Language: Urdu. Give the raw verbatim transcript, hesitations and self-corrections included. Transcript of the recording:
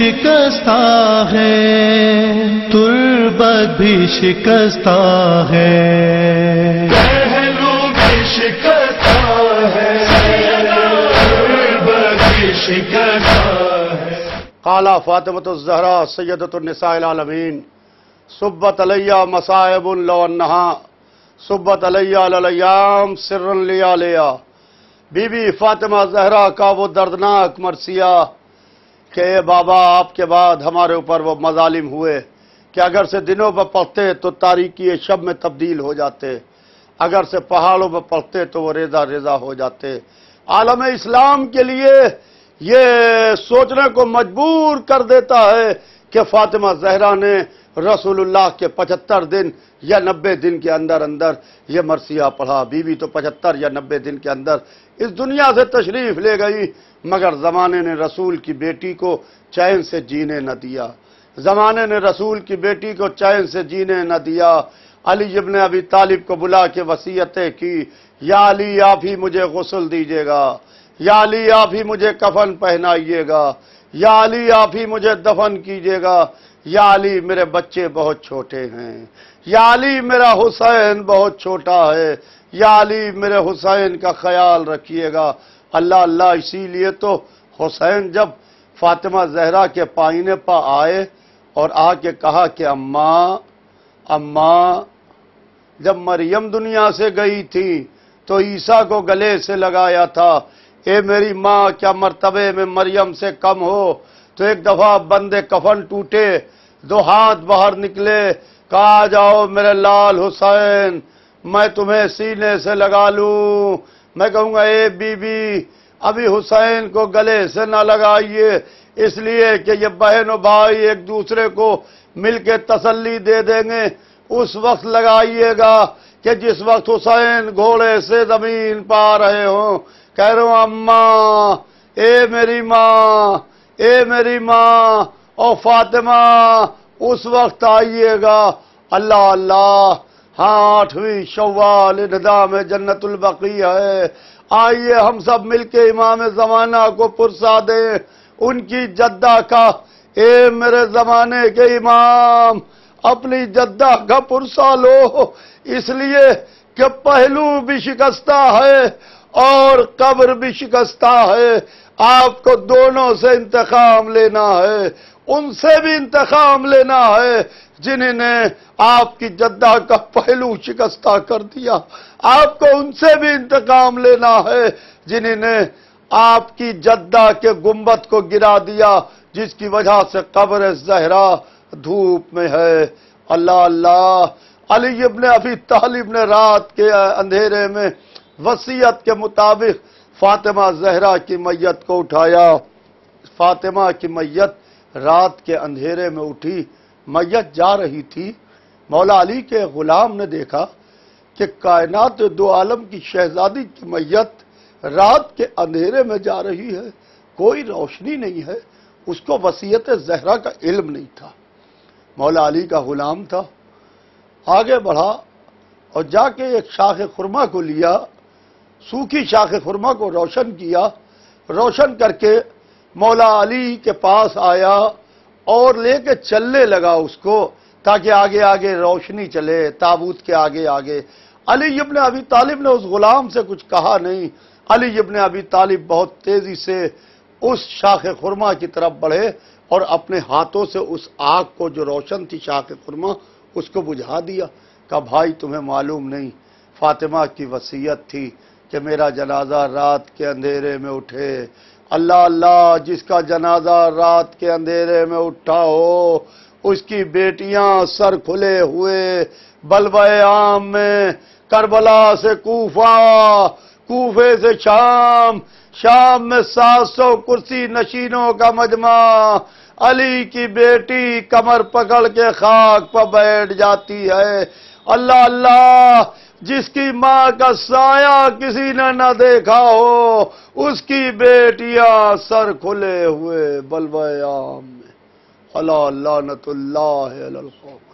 شکستہ ہے، تربت بھی شکستہ ہے، پہلو بھی شکستہ ہے، تربت بھی شکستہ ہے۔ قال فاطمۃ الزہرا سیدۃ النساء العالمین صبت علیہ مصائب لو انہا صبت علیہ الایام سرا لیالیا۔ بی بی فاطمہ زہرا کا وہ دردناک مرثیہ کہ اے بابا آپ کے بعد ہمارے اوپر وہ مظالم ہوئے کہ اگر سے دنوں پہ پڑھتے تو تاریکی شب میں تبدیل ہو جاتے، اگر سے پہاڑوں پہ پڑھتے تو وہ ریزہ ریزہ ہو جاتے۔ عالم اسلام کے لیے یہ سوچنے کو مجبور کر دیتا ہے کہ فاطمہ زہرا نے رسول اللہ کے پچہتر دن یا نبے دن کے اندر اندر یہ مرثیہ پڑھا۔ بی بی تو پچہتر یا نبے دن کے اندر اس دنیا سے تشریف لے گئی، مگر زمانے نے رسول کی بیٹی کو چین سے جینے نہ دیا، زمانے نے رسول کی بیٹی کو چین سے جینے نہ دیا۔ علی ابن ابی طالب کو بلا کے وصیتیں کی، یا علی آپ ہی مجھے غسل دیجیے گا، یا علی آپ ہی مجھے کفن پہنائیے گا، یا علی آپ ہی مجھے دفن کیجیے گا، یا علی میرے بچے بہت چھوٹے ہیں، یا علی میرا حسین بہت چھوٹا ہے، یا علی میرے حسین کا خیال رکھیے گا۔ اللہ اللہ، اسی لیے تو حسین جب فاطمہ زہرا کے پائینے پر آئے اور آ کے کہا کہ اماں اماں، جب مریم دنیا سے گئی تھی تو عیسیٰ کو گلے سے لگایا تھا، اے میری ماں کیا مرتبے میں مریم سے کم ہو؟ تو ایک دفعہ بندے کفن ٹوٹے، دو ہاتھ باہر نکلے، کہا جاؤ میرے لال حسین میں تمہیں سینے سے لگا لوں۔ میں کہوں گا اے بی بی ابھی حسین کو گلے سے نہ لگائیے، اس لیے کہ یہ بہن و بھائی ایک دوسرے کو مل کے تسلی دے دیں گے، اس وقت لگائیے گا کہ جس وقت حسین گھوڑے سے زمین پا رہے ہوں۔ کہہ رہا ہوں اماں، اے میری ماں، اے میری ماں اور فاطمہ اس وقت آئیے گا۔ اللہ اللہ، ہاں آٹھویں شوال انہدا میں جنت البقیع ہے، آئیے ہم سب مل کے امام زمانہ کو پرسا دیں ان کی جدہ کا۔ اے میرے زمانے کے امام، اپنی جدہ کا پرسا لو، اس لیے کہ پہلو بھی شکستہ ہے اور قبر بھی شکستہ ہے، آپ کو دونوں سے انتقام لینا ہے، ان سے بھی انتقام لینا ہے جنہوں نے آپ کی جدہ کا پہلو شکستہ کر دیا، آپ کو ان سے بھی انتقام لینا ہے جنہوں نے آپ کی جدہ کے گنبد کو گرا دیا، جس کی وجہ سے قبر زہرا دھوپ میں ہے۔ اللہ اللہ، علی ابن ابی طالب نے رات کے اندھیرے میں وصیت کے مطابق فاطمہ زہرا کی میت کو اٹھایا۔ فاطمہ کی میت رات کے اندھیرے میں اٹھی، میت جا رہی تھی، مولا علی کے غلام نے دیکھا کہ کائنات دو عالم کی شہزادی کی میت رات کے اندھیرے میں جا رہی ہے، کوئی روشنی نہیں ہے، اس کو وصیت زہرا کا علم نہیں تھا، مولا علی کا غلام تھا، آگے بڑھا اور جا کے ایک شاخ خرما کو لیا، سوکھی شاخ خرما کو روشن کیا، روشن کر کے مولا علی کے پاس آیا اور لے کے چلنے لگا اس کو تاکہ آگے آگے روشنی چلے، تابوت کے آگے آگے۔ علی ابن ابی طالب نے اس غلام سے کچھ کہا نہیں، علی ابن ابی طالب بہت تیزی سے اس شاخ خرما کی طرف بڑھے اور اپنے ہاتھوں سے اس آگ کو جو روشن تھی شاخ خرما اس کو بجھا دیا۔ کہا بھائی تمہیں معلوم نہیں، فاطمہ کی وصیت تھی کہ میرا جنازہ رات کے اندھیرے میں اٹھے۔ اللہ اللہ، جس کا جنازہ رات کے اندھیرے میں اٹھا ہو اس کی بیٹیاں سر کھلے ہوئے بلوہ عام میں، کربلا سے کوفہ، کوفے سے شام، شام میں سات سو کرسی نشینوں کا مجمع، علی کی بیٹی کمر پکڑ کے خاک پر بیٹھ جاتی ہے۔ اللہ اللہ، جس کی ماں کا سایہ کسی نے نہ دیکھا ہو اس کی بیٹیاں سر کھلے ہوئے بلوہ عام میں۔ اللہ لعنت اللہ علی القوم۔